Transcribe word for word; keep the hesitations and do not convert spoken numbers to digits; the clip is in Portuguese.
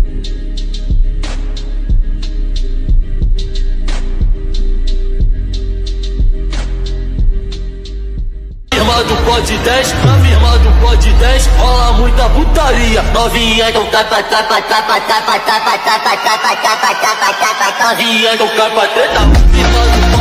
Irmã do Pod dez, na minha irmã do Pod dez, rola muita putaria. Novinha então tapa, tapa, tapa, tapa, tapa, tapa, tapa, tapa, tapa, tapa, novinha então capa treta. Irmã do